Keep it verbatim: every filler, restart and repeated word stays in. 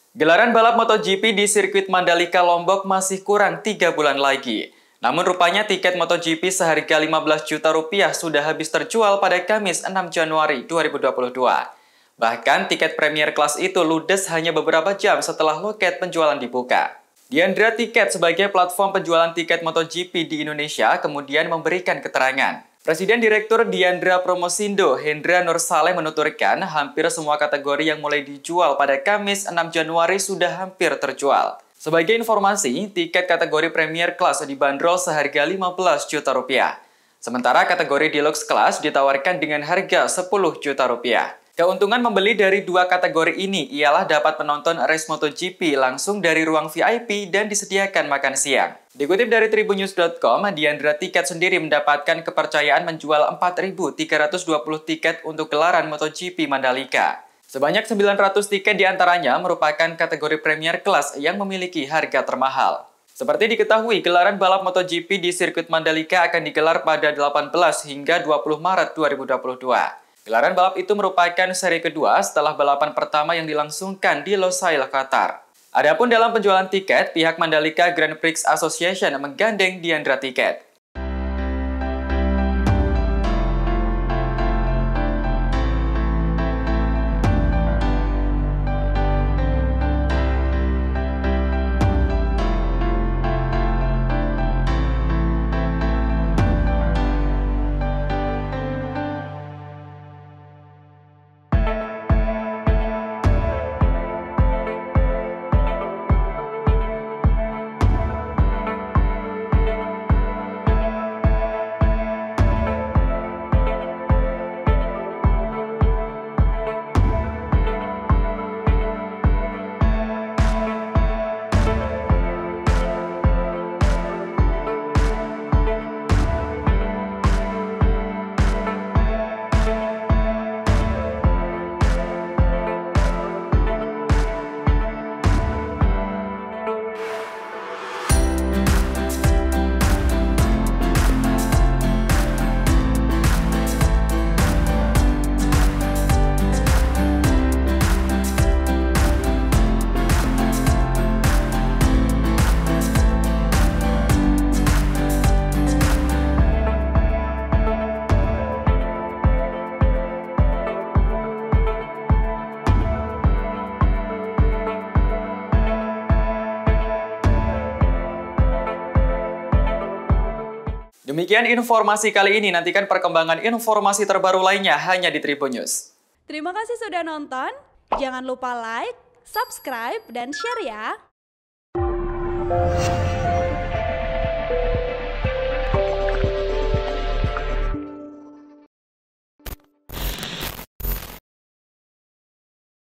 Gelaran balap MotoGP di sirkuit Mandalika Lombok masih kurang tiga bulan lagi. Namun rupanya tiket MotoGP seharga lima belas juta rupiah sudah habis terjual pada Kamis enam Januari dua ribu dua puluh dua. Bahkan tiket premier kelas itu ludes hanya beberapa jam setelah loket penjualan dibuka. Diandra Tiket sebagai platform penjualan tiket MotoGP di Indonesia kemudian memberikan keterangan. Presiden Direktur Diandra Promosindo, Hendra Nur Saleh menuturkan hampir semua kategori yang mulai dijual pada Kamis enam Januari sudah hampir terjual. Sebagai informasi, tiket kategori Premier Class dibanderol seharga lima belas juta rupiah. Sementara kategori Deluxe Class ditawarkan dengan harga sepuluh juta rupiah. Keuntungan membeli dari dua kategori ini ialah dapat menonton race MotoGP langsung dari ruang V I P dan disediakan makan siang. Dikutip dari tribunnews dot com, Diandra Tiket sendiri mendapatkan kepercayaan menjual empat ribu tiga ratus dua puluh tiket untuk gelaran MotoGP Mandalika. Sebanyak sembilan ratus tiket diantaranya merupakan kategori Premier Class yang memiliki harga termahal. Seperti diketahui, gelaran balap MotoGP di sirkuit Mandalika akan digelar pada delapan belas hingga dua puluh Maret dua ribu dua puluh dua. Gelaran balap itu merupakan seri kedua setelah balapan pertama yang dilangsungkan di Losail, Qatar. Adapun dalam penjualan tiket, pihak Mandalika Grand Prix Association menggandeng Diandra Tiket. Demikian informasi kali ini, nantikan perkembangan informasi terbaru lainnya hanya di Tribunnews. Terima kasih sudah nonton, jangan lupa like, subscribe, dan share ya!